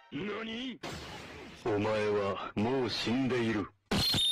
何？お前はもう死んでいる。